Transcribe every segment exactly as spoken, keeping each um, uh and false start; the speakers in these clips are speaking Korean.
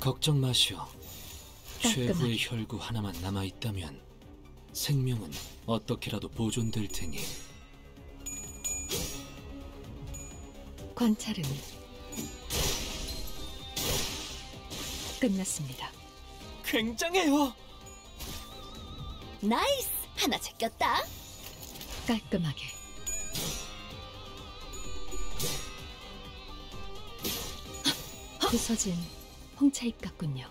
걱정 마시오. 최후의 혈구 하나만 남아있다면 생명은 어떻게라도 보존될 테니. 관찰은 끝났습니다. 굉장해요. 나이스! 하나 제꼈다. 깔끔하게. 부서진 홍차잎 같군요.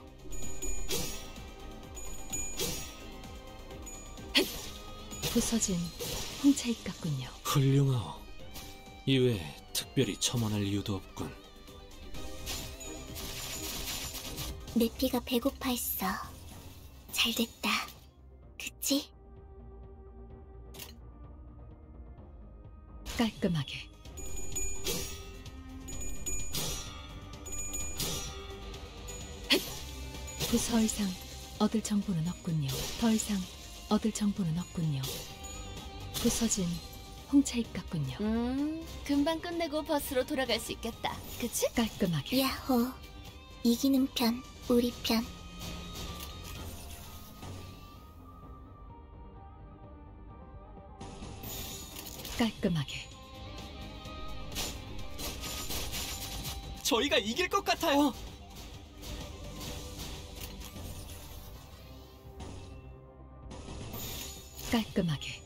부서진 홍차잎 같군요. 훌륭하오. 이외에 특별히 첨언할 이유도 없군. 내 피가 배고파했어. 잘됐다. 그치? 깔끔하게. 더 이상 얻을 정보는 없군요. 더 이상 얻을 정보는 없군요. 부서진 홍차잎 같군요. 음, 금방 끝내고 버스로 돌아갈 수 있겠다. 그치? 깔끔하게. 야호. 이기는 편, 우리 편. 깔끔하게. 저희가 이길 것 같아요. 깔끔하게.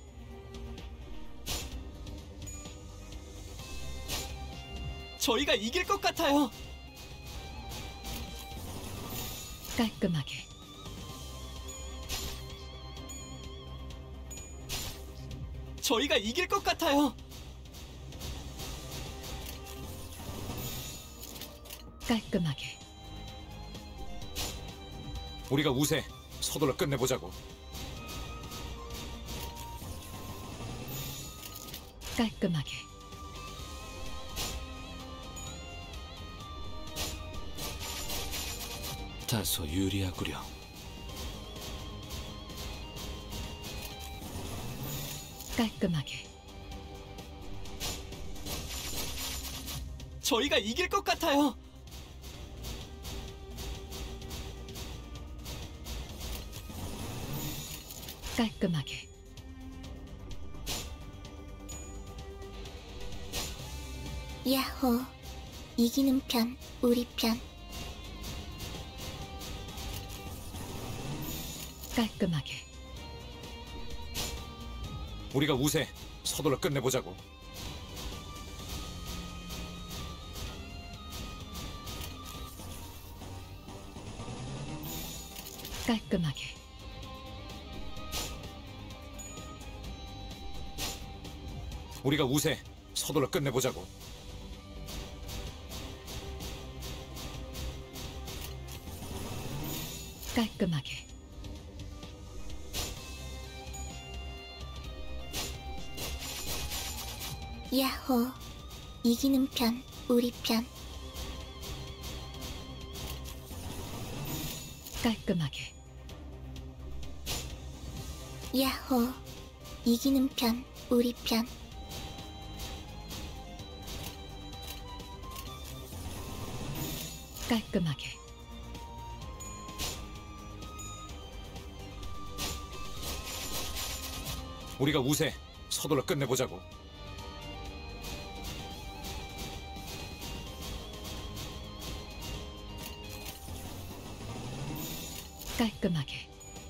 저희가 이길 것 같아요. 깔끔하게. 저희가 이길 것 같아요. 깔끔하게. 우리가 우세. 서둘러 끝내보자고. 깔끔하게. 다소 유리하구려. 깔끔하게. 저희가 이길 것 같아요. 깔끔하게. 야호. 이기는 편, 우리 편. 깔끔하게. 우리가 우세. 서둘러 끝내보자고. 깔끔하게. 우리가 우세. 서둘러 끝내보자고. 깔끔하게. 야호. 이기는 편, 우리 편. 깔끔하게. 야호. 이기는 편, 우리 편. 깔끔하게. 우리가 우세. 서둘러 끝내보자고. 깔끔하게.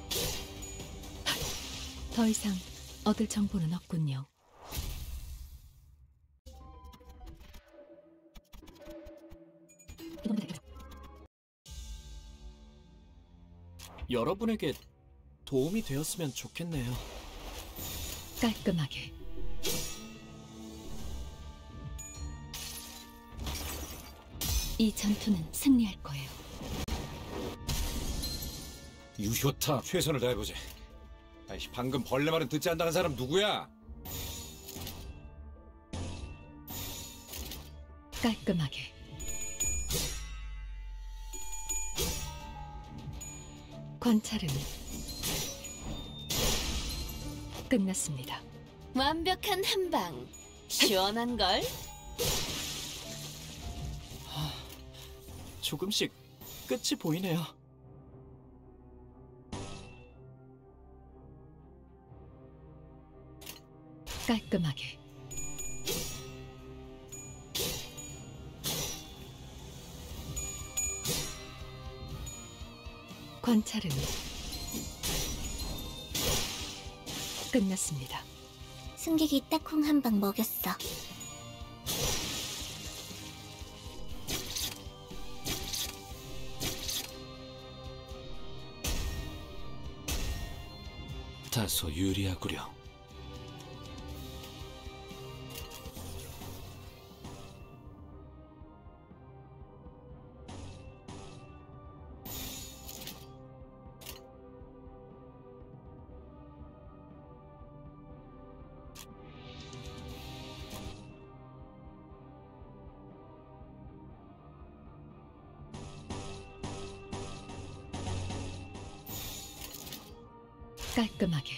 더 이상 얻을 정보는 없군요. 여러분에게 도움이 되었으면 좋겠네요. 깔끔하게. 이 전투는 승리할 거예요. 유효타. 최선을 다해보지. 아이씨, 방금 벌레 말은 듣지 않는다는 사람 누구야? 깔끔하게. 관찰은 끝났습니다. 완벽한 한방. 시원한걸? 조금씩 끝이 보이네요. 깔끔하게. 관찰은 끝났습니다. 승객이 딱콩 한 방 먹였어. 다소 유리하구려. 깔끔하게.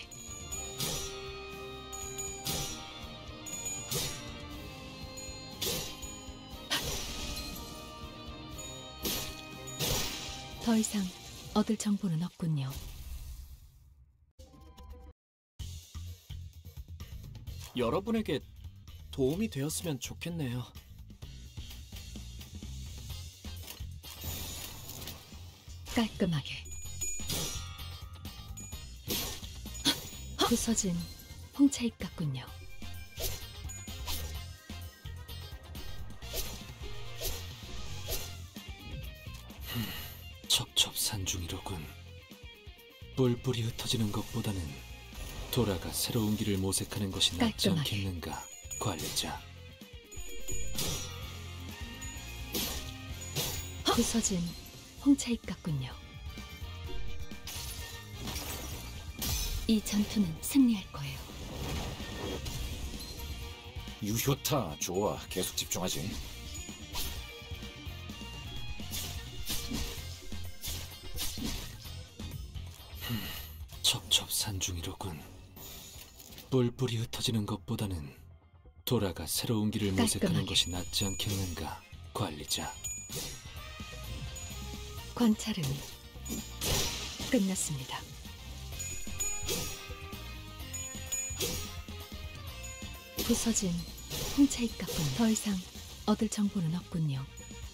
더 이상 얻을 정보는 없군요. 여러분에게 도움이 되었으면 좋겠네요. 깔끔하게. 부서진 홍차잎 같군요. 첩첩산중이로군. 뿔뿔이 흩어지는 것보다는 돌아가 새로운 길을 모색하는 것이 낫지 깔끔하게. 않겠는가, 관리자. 부서진 홍차잎 같군요. 이 전투는 승리할 거예요. 유효타, 좋아. 계속 집중하지. 첩첩산중이로군. 뿔뿔이 흩어지는 것보다는 돌아가 새로운 길을 모색하는 깔끔하게. 것이 낫지 않겠는가, 관리자. 관찰은 끝났습니다. 부서진 홍차잎 같군. 더 이상 얻을 정보는 없군요.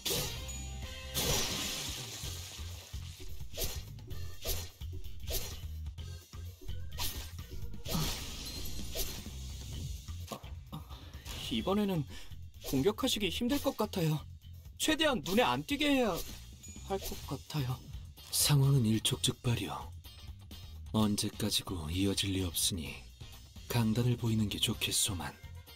이번에는 공격하시기 힘들 것 같아요. 최대한 눈에 안 띄게 해야 할 것 같아요. 상황은 일촉즉발이요. 언제까지고 이어질 리 없으니 강단을 보이는 게 좋겠소만.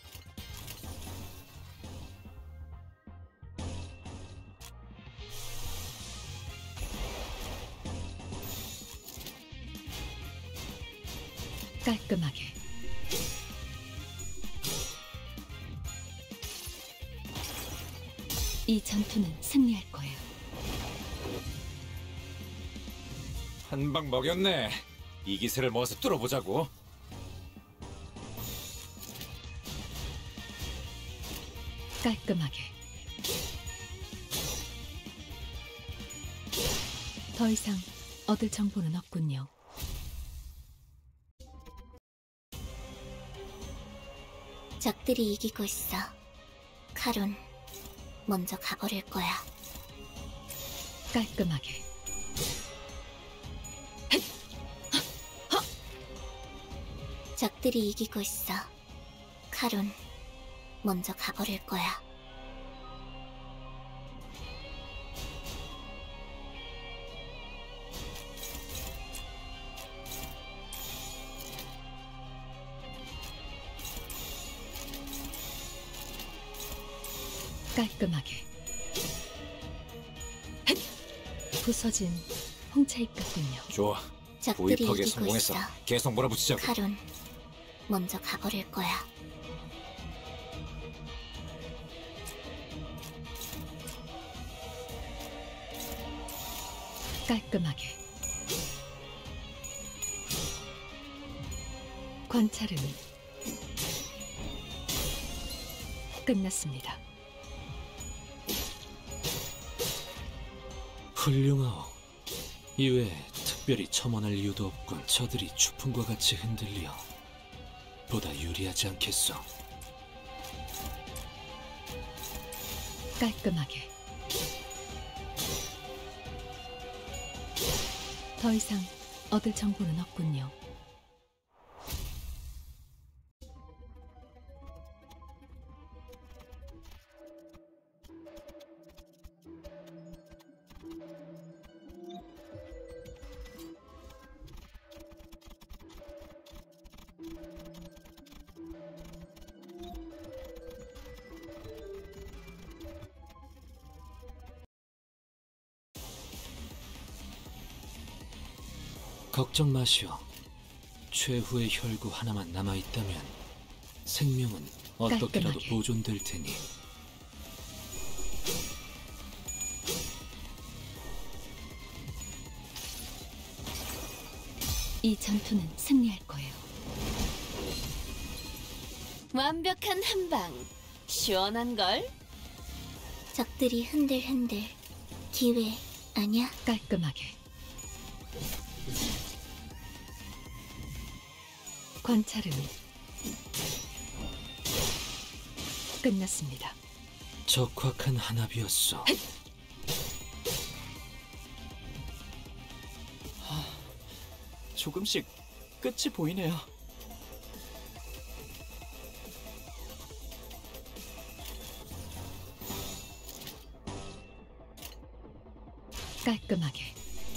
깔끔하게. 이 전투는 승리할 거예요. 한 방 먹였네. 이 기세를 모아서 뚫어보자고. 깔끔하게. 더 이상 얻을 정보는 없군요. 적들이 이기고 있어. 카론, 먼저 가버릴 거야. 깔끔하게. 적들이 이기고 있어. 카론, 먼저 가버릴 거야. 깔끔하게. 부서진 홍차잎 같군요. 좋아. 적들이 보입하게 이기고 성공했어. 있어. 계속 몰아붙이자고. 카론, 먼저 가버릴 거야. 깔끔하게. 관찰은 끝났습니다. 훌륭하오. 이외에 특별히 첨언할 이유도 없군. 저들이 추풍과 같이 흔들리어 보다 유리하지 않겠소. 깔끔하게. 더 이상 얻을 정보는 없군요. 걱정 마시오. 최후의 혈구 하나만 남아있다면 생명은 어떻게라도 깔끔하게. 보존될 테니. 이 전투는 승리할 거예요. 완벽한 한방. 시원한걸? 적들이 흔들흔들. 기회 아냐? 깔끔하게. 관찰은 끝났습니다. 적확한 한압이었소. 조금씩 끝이 보이네요. 깔끔하게.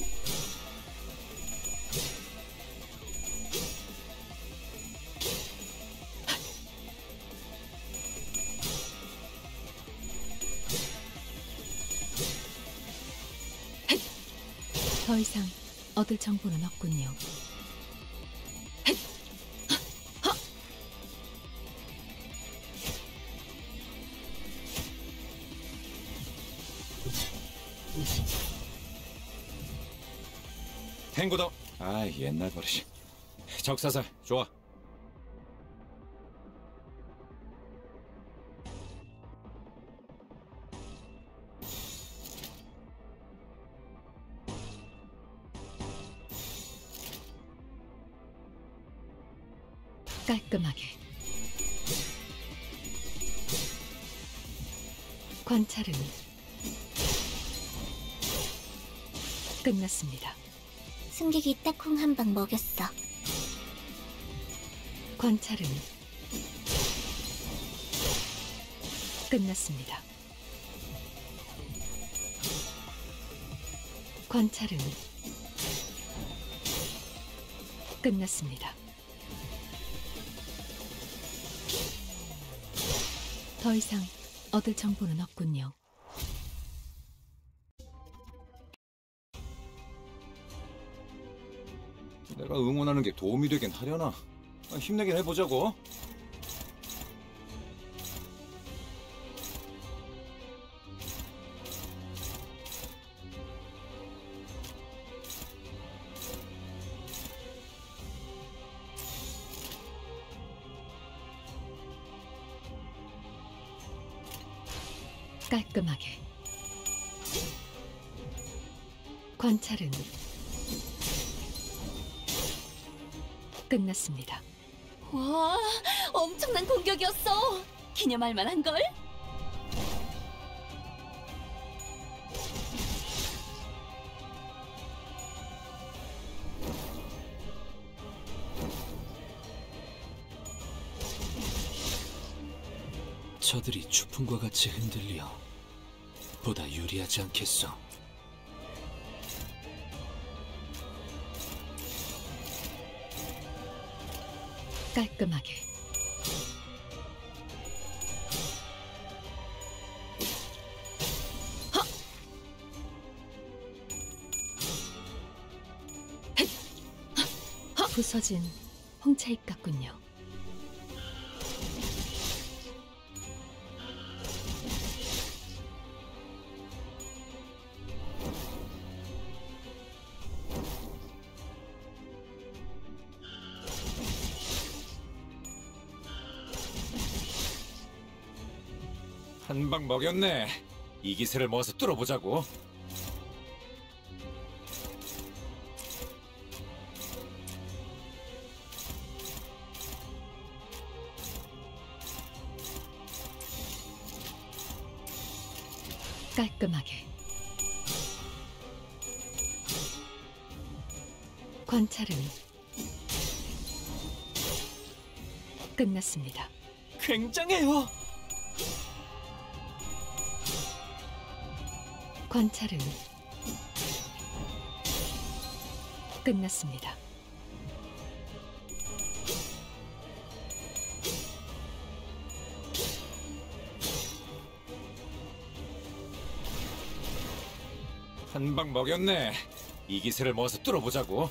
더 이상 얻을 정보는 없군요. 탱고다. 아, 옛날 버릇이. 적사살 좋아. 깔끔하게. 관찰은 끝났습니다. 승객이 딱콩 한 방 먹였어. 관찰은 끝났습니다. 관찰은 끝났습니다. 더 이상 얻을 정보는 없군요. 내가 응원하는 게 도움이 되긴 하려나? 아, 힘내긴 해보자고. 깔끔하게. 관찰은 끝났습니다. 와, 엄청난 공격이었어. 기념할 만한걸? 저들이 추풍과 같이 흔들리어 보다 유리하지 않겠소. 깔끔하게. 부서진 홍차잎 같군요. 한 방 먹였네. 이 기세를 모아서 뚫어보자고. 깔끔하게. 관찰은 끝났습니다. 굉장해요. 관찰은 끝났습니다. 한 방 먹였네. 이 기세를 모아서 뚫어보자고.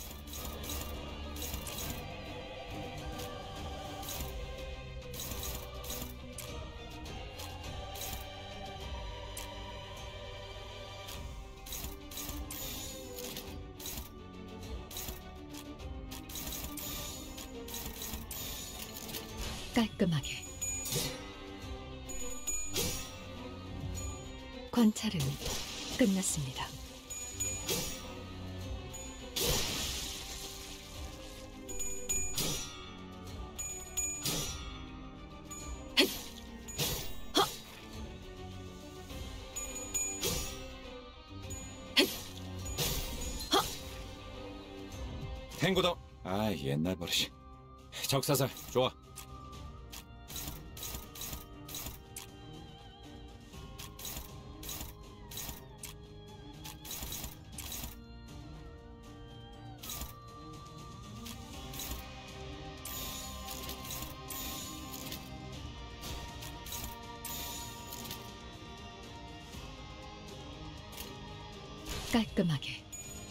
깔끔하게. 관찰은 끝났습니다. 탱고다. 아, 옛날 버릇이. 적사살 좋아. 깔끔하게.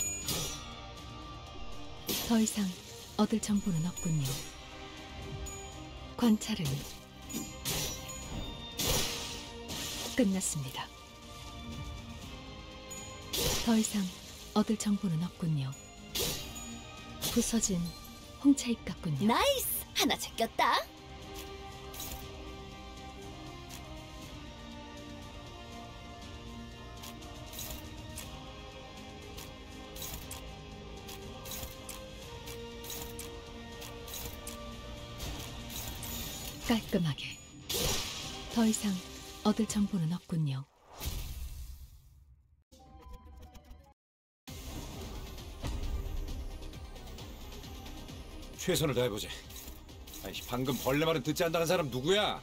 더 이상 얻을 정보는 없군요. 관찰은 끝났습니다. 더 이상 얻을 정보는 없군요. 부서진 홍차잎 같군요. 나이스! 하나 제꼈다. 깔끔하게. 더 이상 얻을 정보는 없군요. 최선을 다해보지. 아이, 방금 벌레 말은 듣지 않는다는 사람 누구야?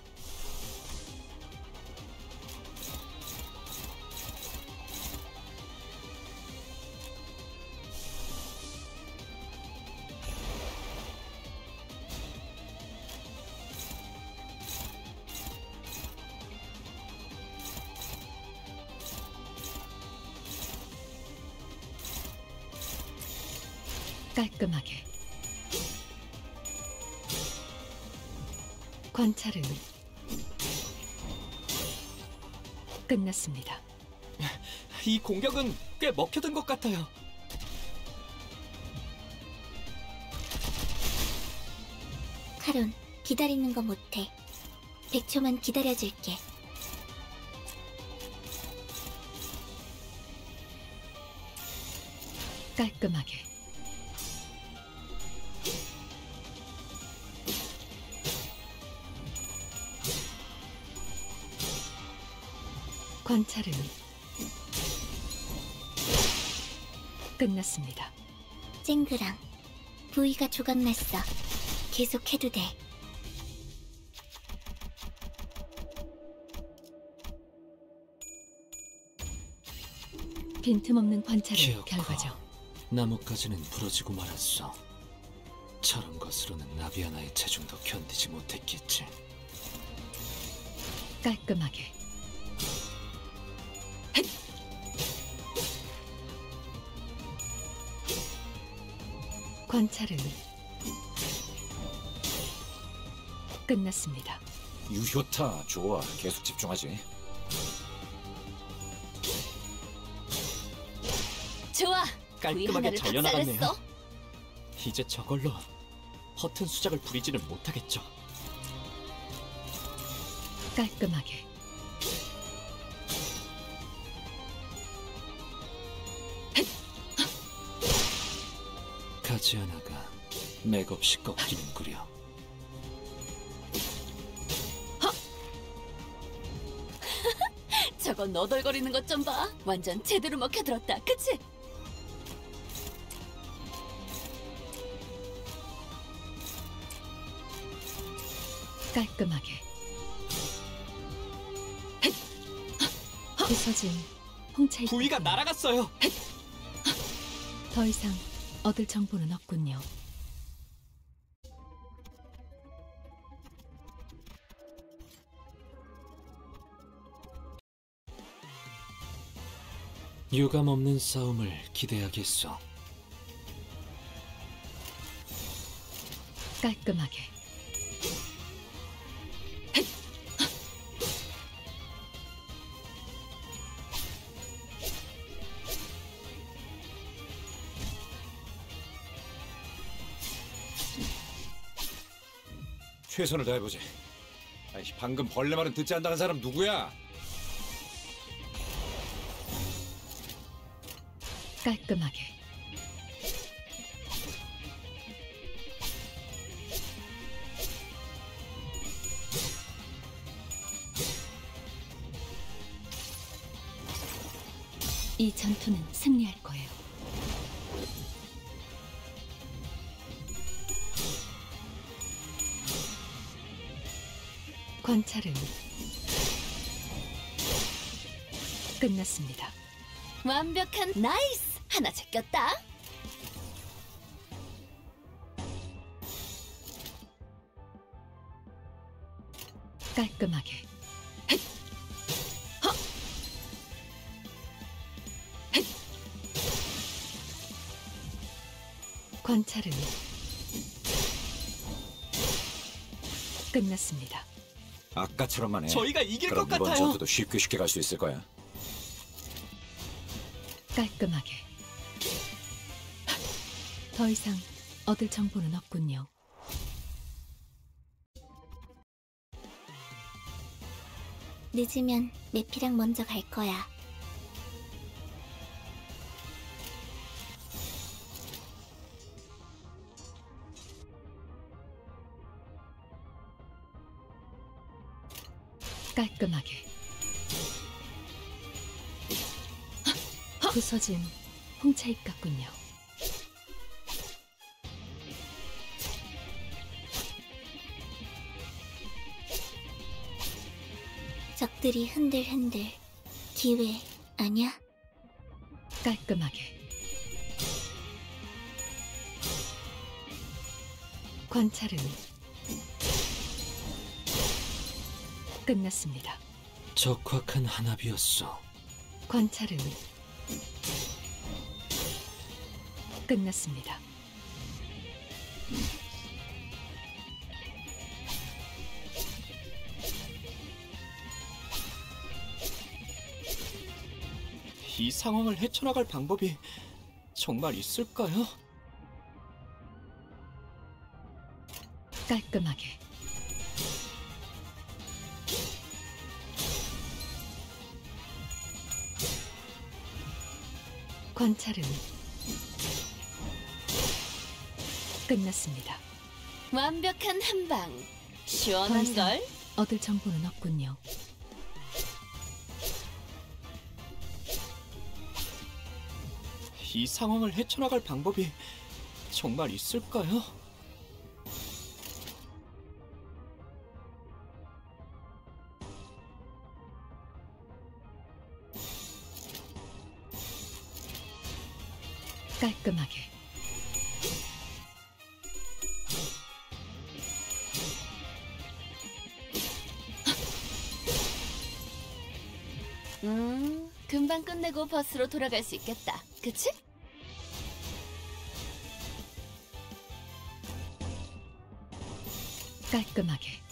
깔끔하게. 관찰은 끝났습니다. 이 공격은 꽤 먹혀든 것 같아요. 카론, 기다리는 거 못해. 백 초만 기다려줄게. 깔끔하게. 관찰은 끝났습니다. 쨍그랑, 부위가 조각났어. 계속해도 돼. 빈틈없는 관찰의 기어코. 결과죠. 나뭇가지는 부러지고 말았어. 저런 것으로는 나비 하나의 체중도 견디지 못했겠지. 깔끔하게. 관찰은 끝났습니다. 유효타 좋아. 계속 집중하지. 좋아. 부위 깔끔하게 하나를 잘려나갔네요. 박살냈어. 이제 저걸로 허튼 수작을 부리지는 못하겠죠. 깔끔하게. 가지 하나가 맥없이 꺾이는구려. 저거 저거 너덜거리는 것 좀 봐. 완전 제대로 먹혀들었다. 그치? 깔끔하게. 부서진 홍차잎 부위가 같군요. 날아갔어요. 더 이상 얻을 정보는 없군요. 유감 없는 싸움을 기대하겠소. 깔끔하게. 최선을 다해보지. 아이씨, 방금 벌레 말은 듣지 않다는 사람 누구야? 깔끔하게. 이 전투는 승리할 거예요. 관찰은 끝났습니다. 완벽한 나이스! 하나 제꼈다. 깔끔하게. 관찰은 끝났습니다. 아까처럼만 해. 저희가 이길 그럼 것 이번 같아요. 전투도 쉽게 쉽게 갈 수 있을 거야. 깔끔하게. 더 이상 얻을 정보는 없군요. 늦으면 내피랑 먼저 갈 거야. 깔끔하게. 부서진 홍차잎 같군요. 적들이 흔들흔들. 기회 아냐? 깔끔하게. 관찰은 끝났습니다. 적확한 한압이었소. 관찰은 끝났습니다. 이 상황을 헤쳐나갈 방법이 정말 있을까요? 깔끔하게. 관찰은 끝났습니다. 완벽한 한방. 더 시원한 이상 걸. 얻을 정보는 없군요. 이 상황을 헤쳐나갈 방법이 정말 있을까요? 깔끔하게. 음, 금방 끝내고 버스로 돌아갈 수 있겠다. 그치? 깔끔하게.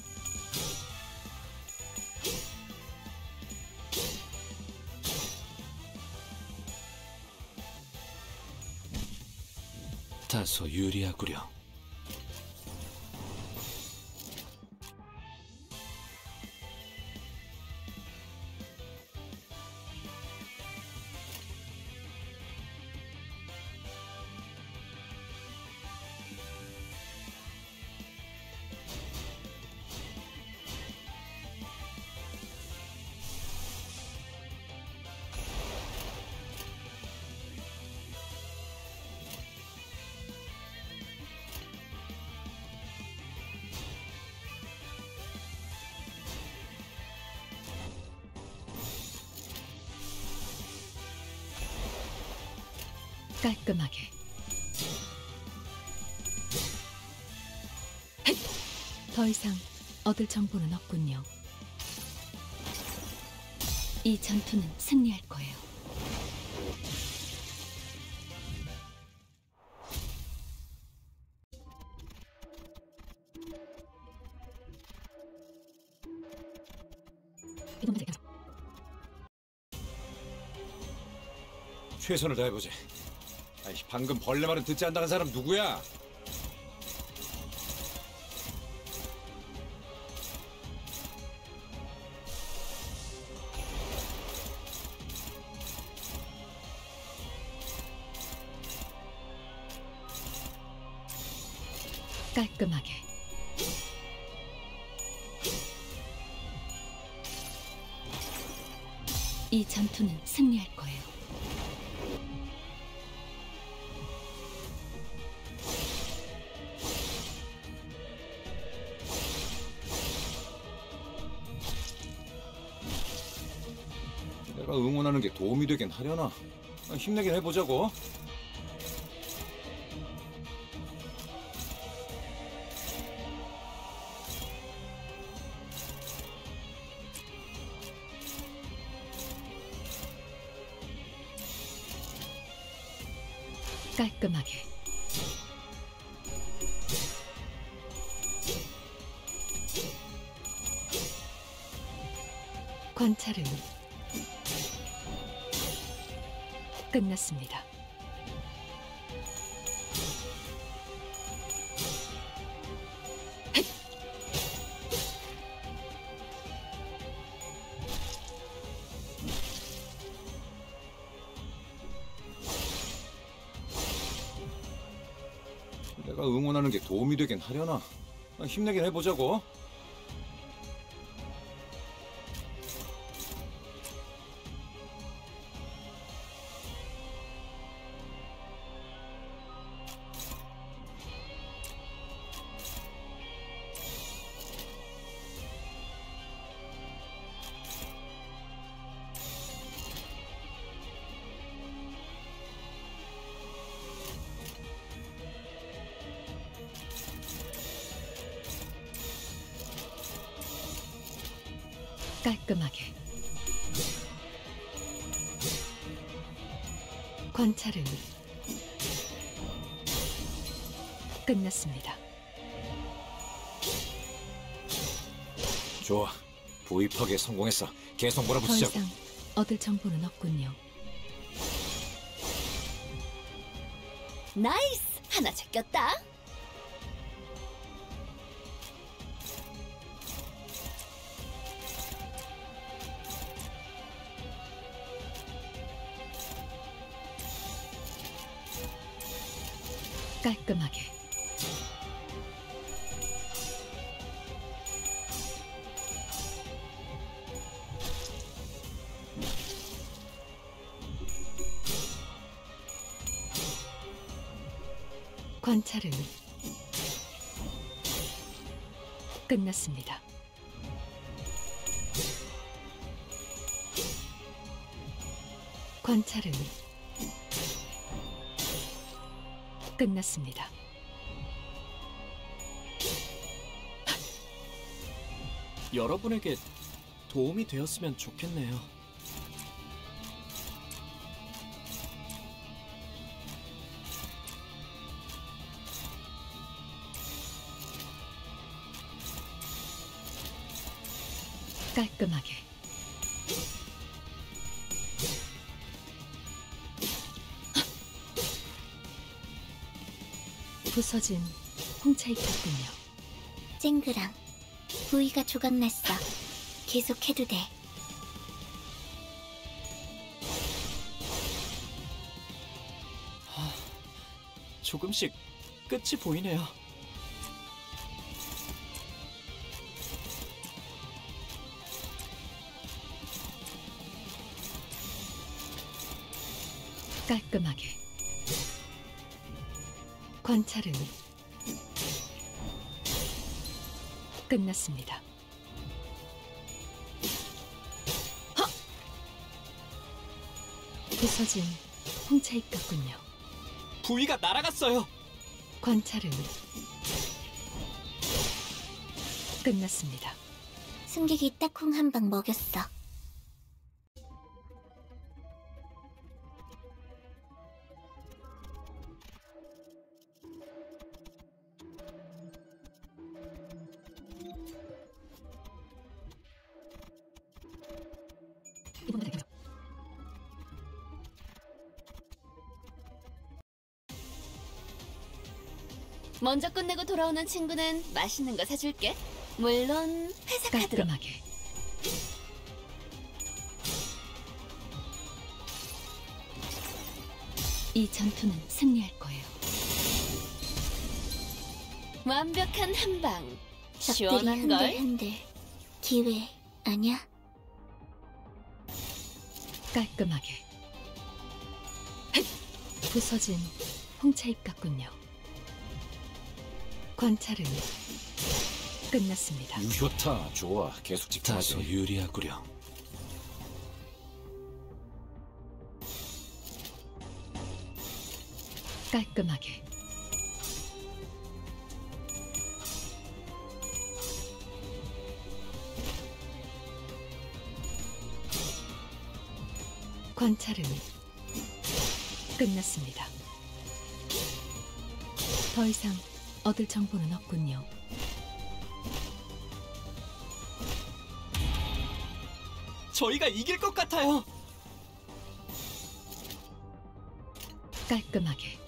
다소 유리하구려. 깔끔하게. 더 이상 얻을 정보는 없군요. 이 전투는 승리할 거예요. 최선을 다해보지. 아이씨, 방금 벌레 말은 듣지 않다는 사람 누구야? 깔끔하게. 이 전투는 승리할 거예요. 내가 응원하는 게 도움이 되긴 하려나? 아, 힘내긴 해보자고. 깔끔하게. 관찰은 끝났습니다. 내가 응원하는 게 도움이 되긴 하려나? 아, 힘내긴 해보자고. 깔끔하게. 관찰은 끝났습니다. 좋아. 부입하기에 성공했어. 계속 더 몰아붙이자고. 이상 얻을 정보는 없군요. 나이스! 하나 제꼈다. 깔끔하게. 관찰은 끝났습니다. 관찰은 끝났습니다. 여러분에게 도움이 되었으면 좋겠네요. 깔끔하게. 부서진 홍차잎 같군요. 쨍그랑 부위가 조각났어. 계속해도 돼. 조금씩 끝이 보이네요. 깔끔하게. 관찰은 끝났습니다. 부서진 홍차잎 같군요. 부위가 날아갔어요. 관찰은 끝났습니다. 승객이 딱콩 한 방 먹였어. 먼저 끝내고 돌아오는 친구는 맛있는 거 사줄게. 물론 회사 카드로. 깔끔하게. 이 전투는 승리할 거예요. 완벽한 한 방. 적들이 시원한 걸. 흔들흔들. 기회 아냐? 깔끔하게. 부서진 홍차잎 같군요. 관찰은 끝났습니다. 유효타 좋아. 계속 다소 집중하지. 유리하구려. 깔끔하게. 관찰은 끝났습니다. 더 이상 얻을 정보는 없군요. 저희가 이길 것 같아요. 깔끔하게.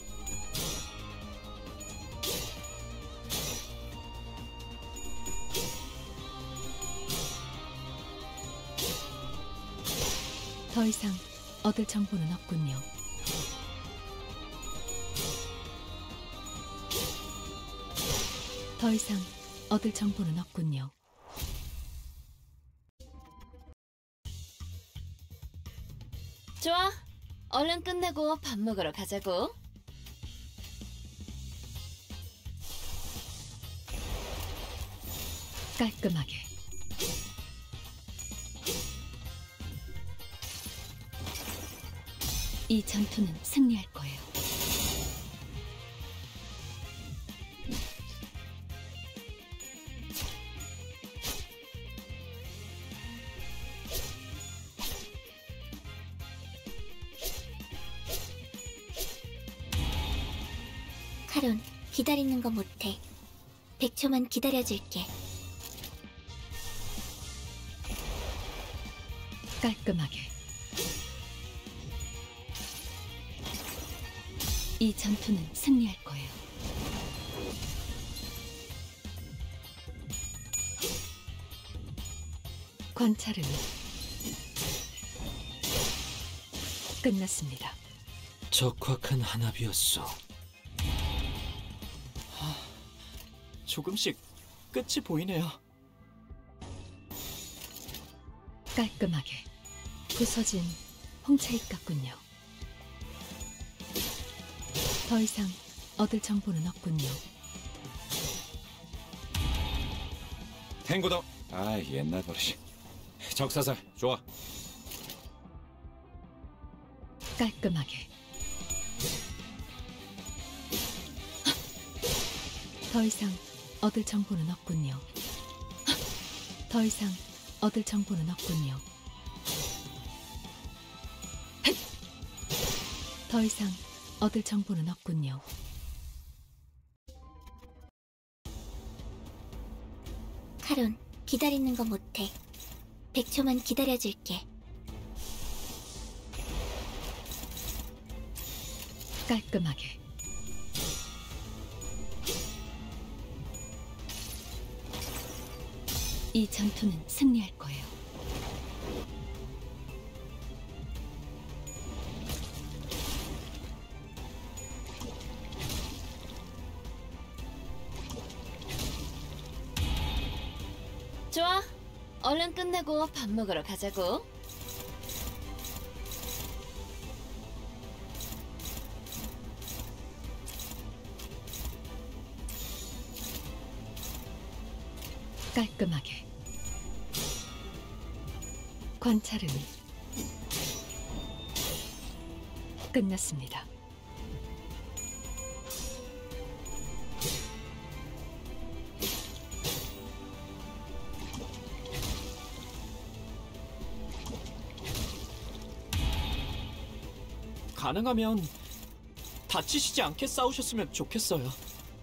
더 이상 얻을 정보는 없군요. 더 이상 얻을 정보는 없군요. 좋아. 얼른 끝내고 밥 먹으러 가자고. 깔끔하게. 이 전투는 승리할 거예요. 카론, 기다리는 거 못해. 백 초만 기다려줄게. 깔끔하게. 이 전투는 승리할 거예요. 관찰은 끝났습니다. 적확한 한압이었어. 조금씩 끝이 보이네요. 깔끔하게. 부서진 홍차잎 같군요. 더 이상 얻을 정보는 없군요. 탱고다. 아 옛날 버릇이. 적사살 좋아. 깔끔하게. 더 이상 얻을 정보는 없군요. 더 이상 얻을 정보는 없군요. 더 이상 얻을 정보는 없군요. 카론, 기다리는 거 못해. 백 초만 기다려줄게. 깔끔하게. 이 전투는 승리할 거예요. 좋아. 얼른 끝내고 밥 먹으러 가자고. 깔끔하게. 관찰은 끝났습니다. 가능하면 다치시지 않게 싸우셨으면 좋겠어요.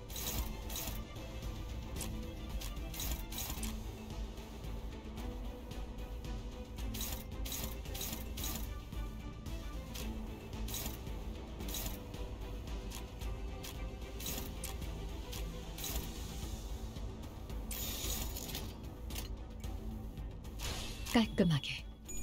깔끔하게.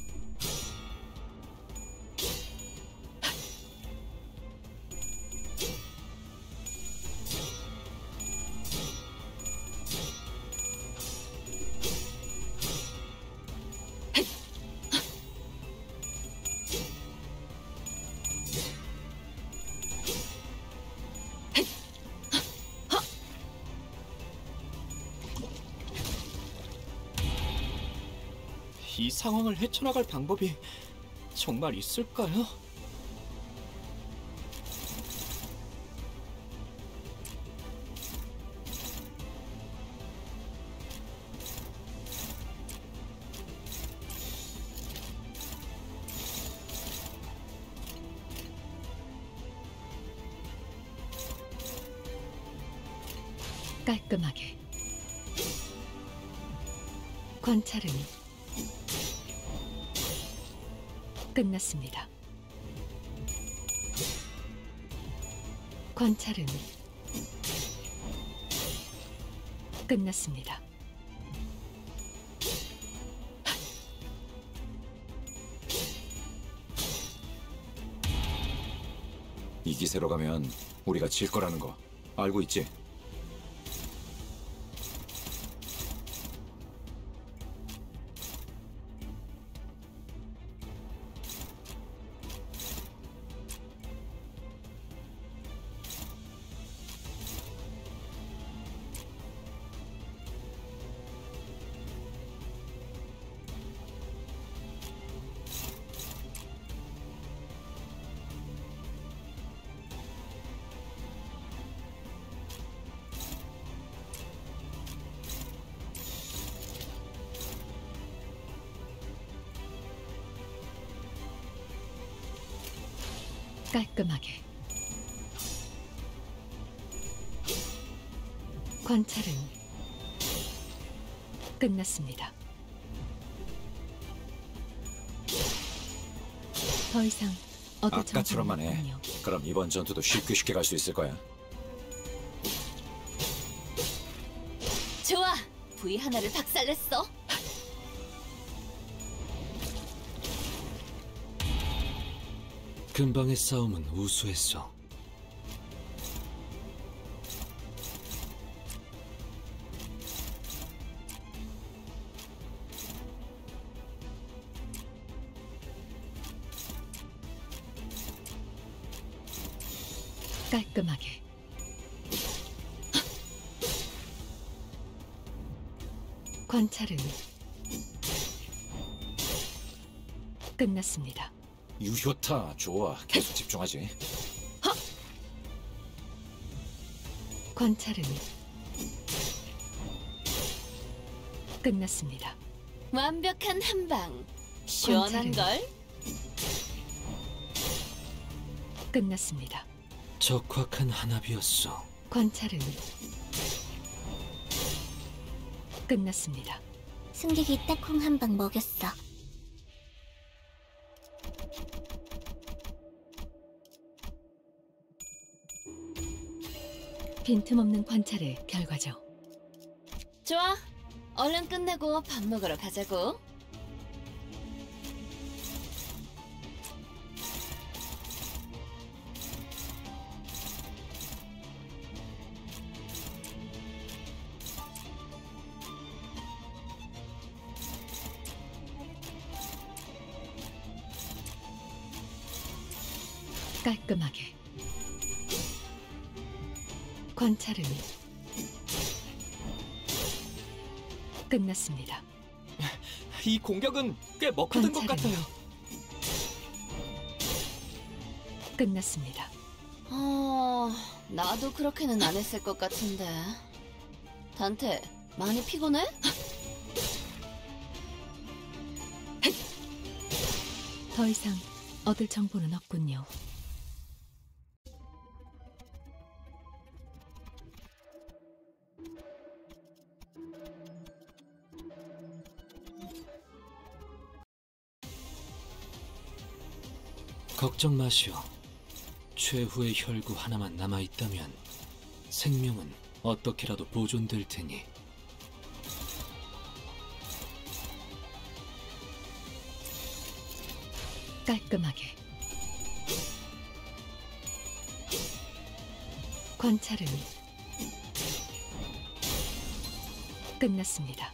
이 상황을 헤쳐나갈 방법이 정말 있을까요? 깔끔하게. 관찰은 끝났습니다. 관찰은 끝났습니다. 이 기세로 가면 우리가 질 거라는 거 알고 있지? 깔끔하게. 관찰은 끝났습니다. 더 이상 얻을 아까처럼만 해. 정보는 없군요. 그럼 이번 전투도 쉽게 쉽게 갈 수 있을 거야. 좋아, 부위 하나를 박살냈어. 근방의 싸움은 우수했어. 깔끔하게. 관찰은 끝났습니다. 유효타 좋아. 계속 집중하지. 관찰은 끝났습니다. 완벽한 한방. 시원한 걸. 끝났습니다. 적확한 한압이었어. 관찰은 끝났습니다. 승객이 딱콩 한 방 먹였어. 빈틈없는 관찰의 결과죠. 좋아, 얼른 끝내고 밥 먹으러 가자고. 깔끔하게. 관찰은 끝났습니다. 이 공격은 꽤 먹혀든 것 관찰은 같아요. 끝났습니다. 어, 나도 그렇게는 안 했을 것 같은데. 단테, 많이 피곤해? 더 이상 얻을 정보는 없군요. 걱정 마시오. 최후의 혈구 하나만 남아있다면 생명은 어떻게라도 보존될 테니. 깔끔하게. 관찰은 끝났습니다.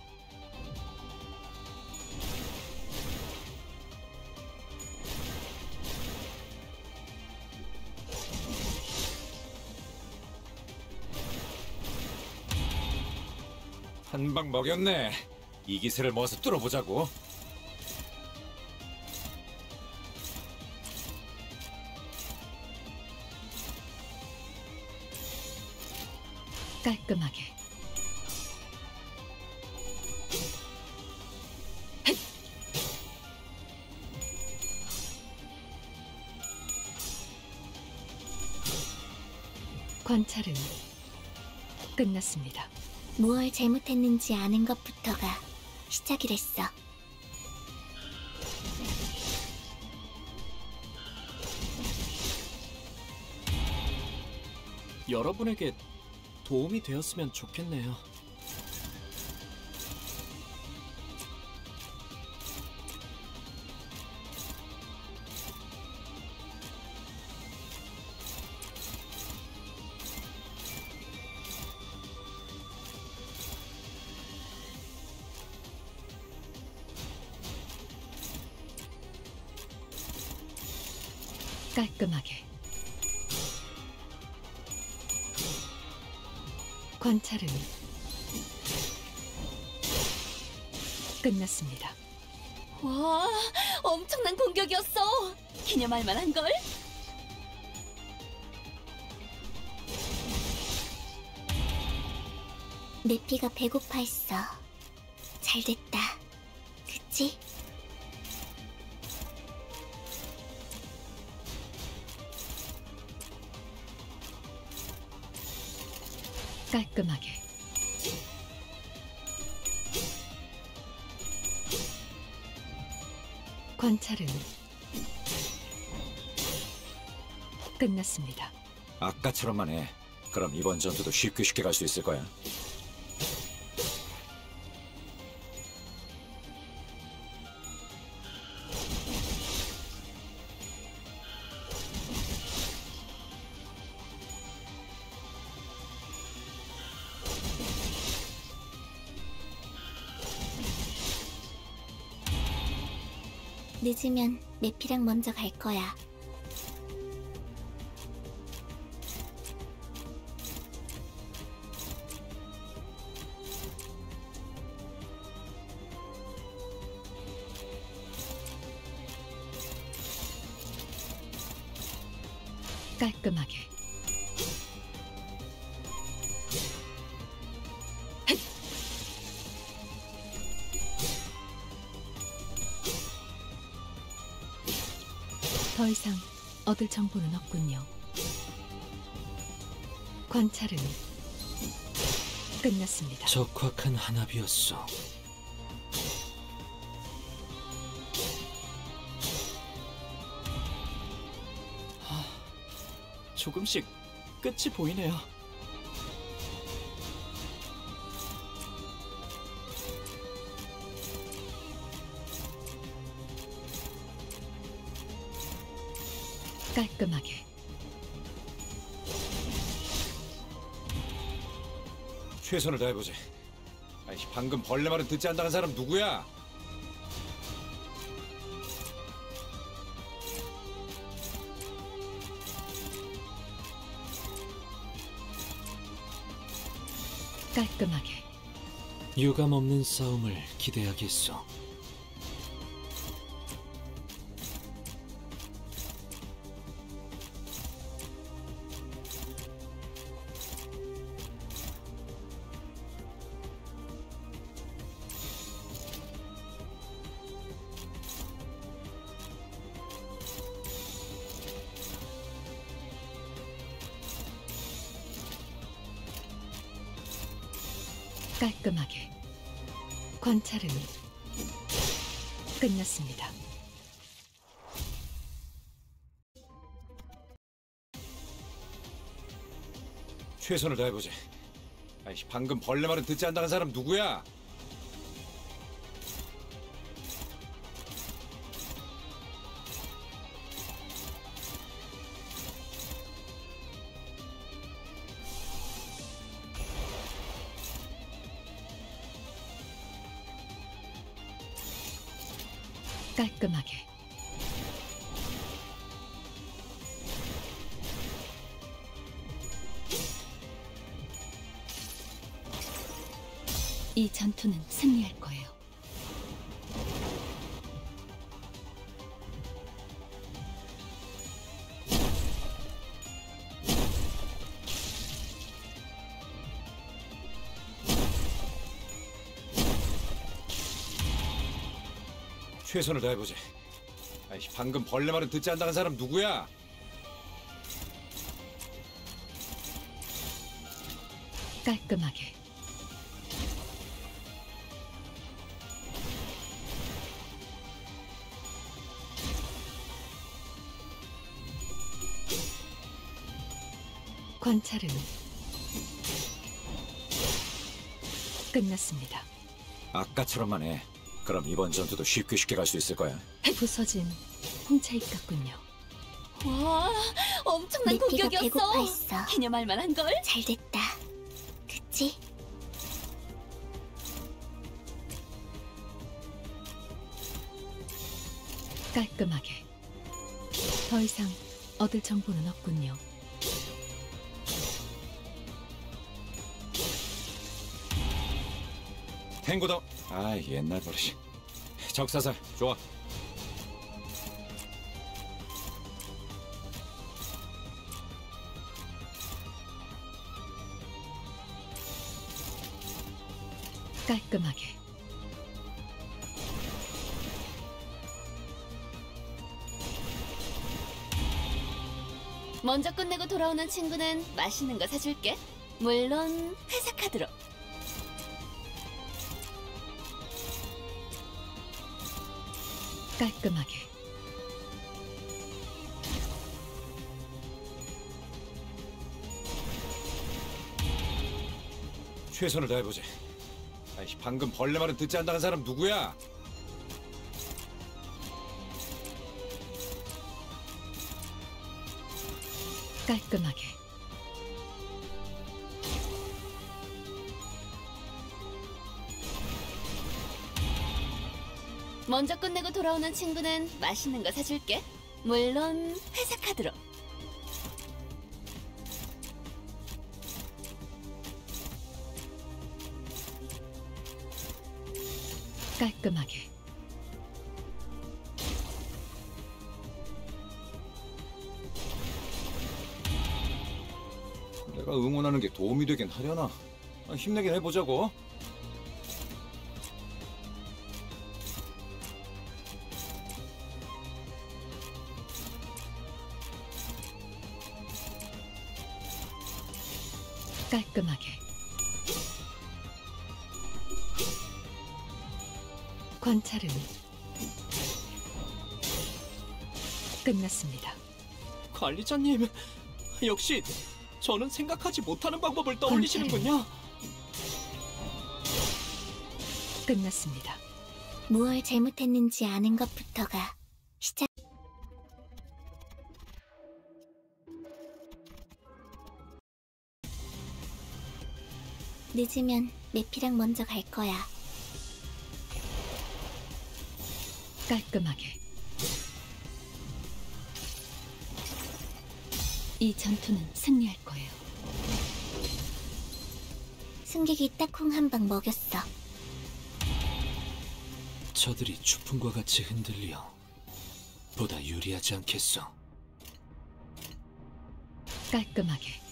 한 방 먹였네. 이 기세를 모아서 뚫어보자고. 깔끔하게. 관찰은 끝났습니다. 무얼 잘못했는지 아는 것부터가 시작이랬어. 여러분에게 도움이 되었으면 좋겠네요. 깔끔하게. 관찰은 끝났습니다. 와, 엄청난 공격이었어. 기념할 만한걸? 내 피가 배고파했어. 잘됐다. 그치? 깔끔하게. 관찰은 끝났습니다. 아까처럼만 해. 그럼 이번 전투도 쉽게 쉽게 갈 수 있을 거야. 늦으면 내 피랑 먼저 갈 거야. 깔끔하게. 더 이상 얻을 정보는 없군요. 관찰은 끝났습니다. 적확한 한압이었어. 조금씩 끝이 보이네요. 깔끔하게. 최선을 다해보지. 아이, 방금 벌레 말은 듣지 않는다는 사람 누구야? 깔끔하게. 유감 없는 싸움을 기대하겠소. 깔끔하게. 관찰은 끝났습니다. 최선을 다해보지. 아이씨, 방금 벌레 말은 듣지 않다는 사람 누구야? 깔끔하게. 이 전투는 승리할 거예요. 최선을 다해보지. 아이씨, 방금 벌레 말은 듣지 않다는 사람 누구야? 깔끔하게. 관찰은 끝났습니다. 아까처럼만 해. 그럼 이번 전투도 쉽게 쉽게 갈 수 있을 거야. 부서진 홍차잎 같군요. 와, 엄청난 내피가 공격이었어. 배고파했어. 기념할 만한 걸. 잘 됐다. 그치? 깔끔하게. 더 이상 얻을 정보는 없군요. 탱고다. 아, 옛날 버릇이. 적사살 좋아. 깔끔하게. 먼저 끝내고 돌아오는 친구는 맛있는 거 사줄게. 물론 회사 카드로. 깔끔하게. 최선을 다해보지. 아이씨, 방금 벌레 말은 듣지 않다는 사람 누구야? 깔끔하게. 먼저 끝내고 돌아오는 친구는 맛있는 거 사줄게. 물론 회사 카드로. 깔끔하게. 내가 응원하는 게 도움이 되긴 하려나? 아, 힘내긴 해보자고. 깔끔하게. 관찰은 끝났습니다. 관리자님, 역시 저는 생각하지 못하는 방법을 떠올리시는군요. 끝났습니다. 무얼 잘못했는지 아는 것부터가 시작. 늦으면 내피랑 먼저 갈 거야. 깔끔하게. 이 전투는 승리할 거예요. 승객이 딱콩 한 방 먹였어. 저들이 추풍과 같이 흔들려 보다 유리하지 않겠어. 깔끔하게.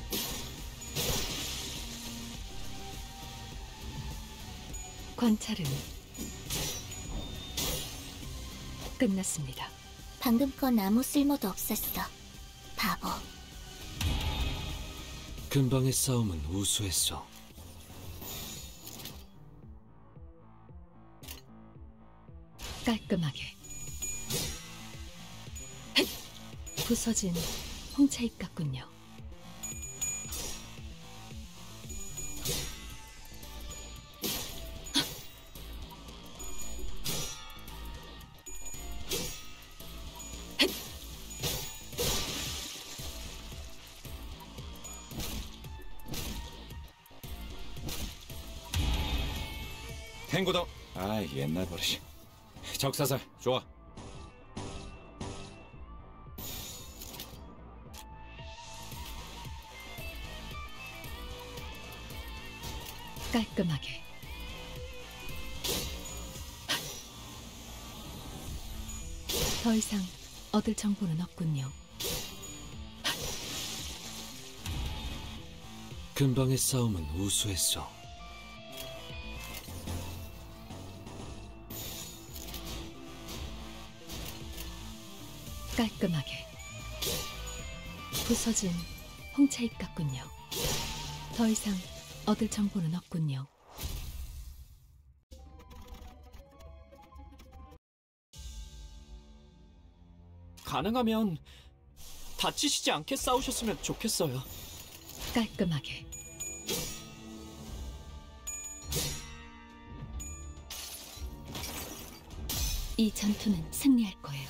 관찰은 끝났습니다. 방금 건 아무 쓸모도 없었어. 바보. 근방의 싸움은 우수했어. 깔끔하게. 부서진 홍차잎 같군요. 행고다. 아, 옛날 버릇이. 적사살, 좋아. 깔끔하게. 더 이상 얻을 정보는 없군요. 근방의 싸움은 우수했어. 깔끔하게. 부서진 홍차잎 같군요. 더 이상 얻을 정보는 없군요. 가능하면 다치시지 않게 싸우셨으면 좋겠어요. 깔끔하게. 이 전투는 승리할 거예요.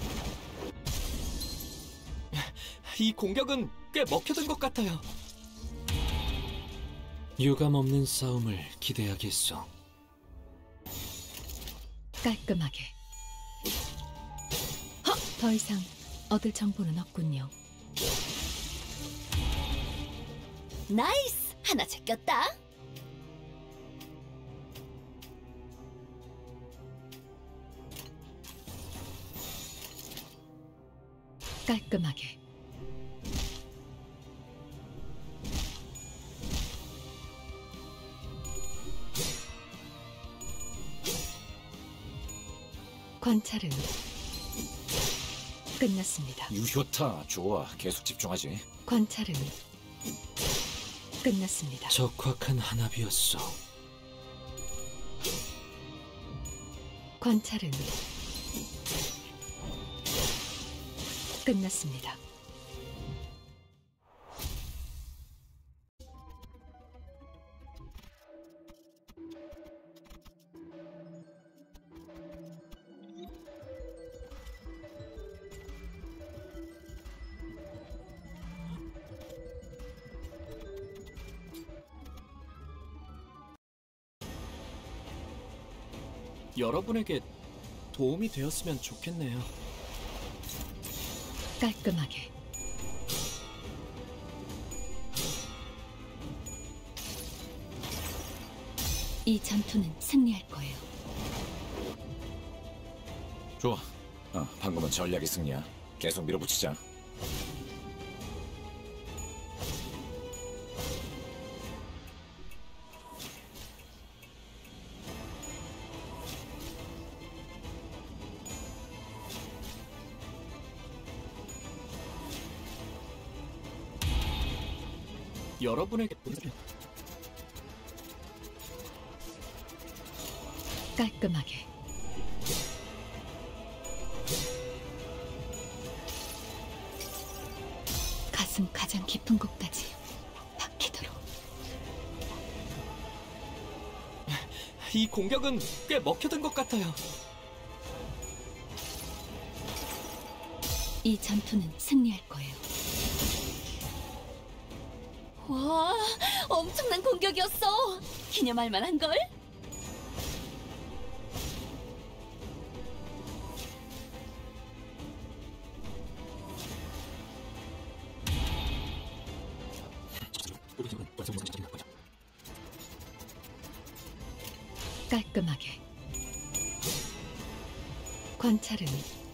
이 공격은 꽤 먹혀든 것 같아요. 유감 없는 싸움을 기대하겠어. 깔끔하게. 헉! 더 이상 얻을 정보는 없군요. 나이스! 하나 제꼈다. 깔끔하게. 관찰은 끝났습니다. 유효타, 좋아. 계속 집중하지. 관찰은 끝났습니다. 적확한 한압이었어. 관찰은 끝났습니다. 여러분에게 도움이 되었으면 좋겠네요. 깔끔하게. 이 전투는 승리할 거예요. 좋아. 어, 방금은 전략의 승리야. 계속 밀어붙이자. 여러분에게 깔끔하게. 가슴 가장 깊은 곳까지 박히도록. 이 공격은 꽤 먹혀든 것 같아요. 이 전투는 승리할 거예요. 와, 엄청난 공격이었어. 기념할 만한걸? 깔끔하게. 관찰은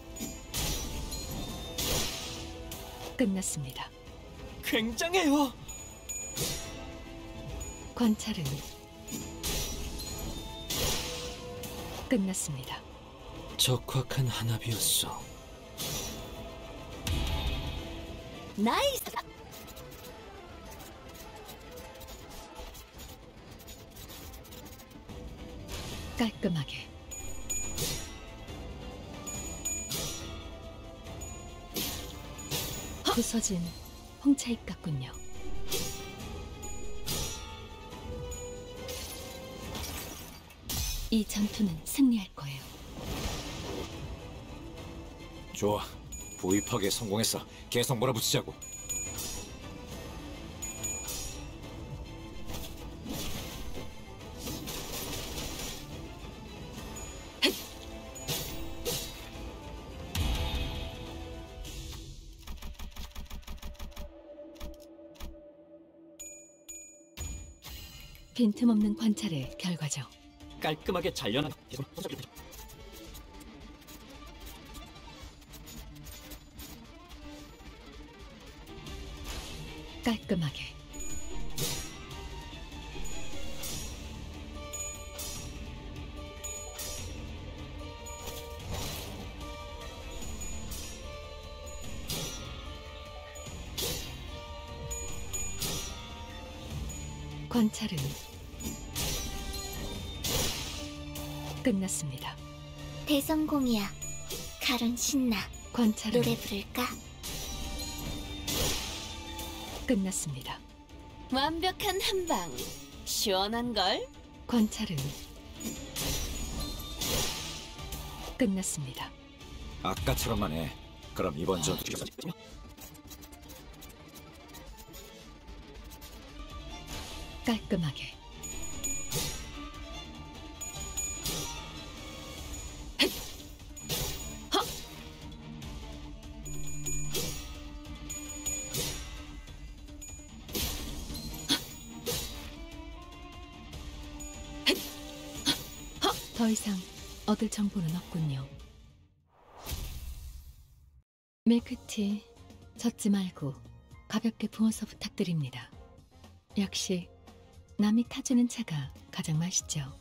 끝났습니다. 굉장해요. 관찰은 끝났습니다. 적확한 한압이었어. 나이스! 깔끔하게. 부서진 홍차잎 같군요. 이 전투는 승리할 거예요. 좋아. 부위 파괴 성공했어. 계속 몰아붙이자고. 빈틈없는 관찰의 결과죠. 깔끔하게 잘려나. 깔끔하게. 관찰은 끝났습니다. 대성공이야. 가론 신나. 관찰은 노래 부를까? 끝났습니다. 완벽한 한방. 시원한 걸. 관찰은 끝났습니다. 아까처럼만 해. 그럼 이번 전투 깔끔하게. 더 이상 얻을 정보는 없군요. 밀크티 젖지 말고 가볍게 부어서 부탁드립니다. 역시 남이 타주는 차가 가장 맛있죠.